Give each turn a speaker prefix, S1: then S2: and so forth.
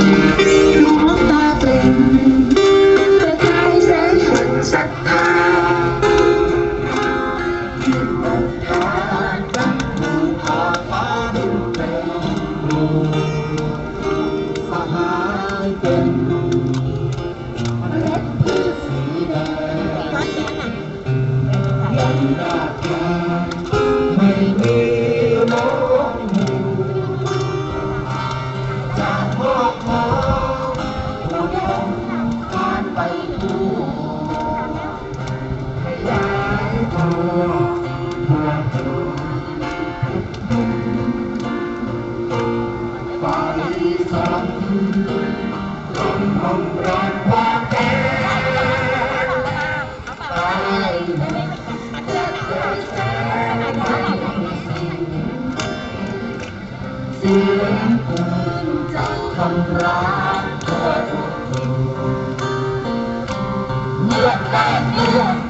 S1: ดวงตาเป็นประกายแสงแห่งศรัทธาที่นำทางดังภูผาฟ้าดินเป็นสหายเป็นเมล็ดพืชสีแดงยังรากแก่ไม่มีล้มจากพวกเขาผู้ยงการไปดูขยายตัวเพื่อตัวไปสั่งลมลมร้อนความแก่ตายเสียงปืนจะทำร้ายเพื่อทุกคนเลือดแลกเลือด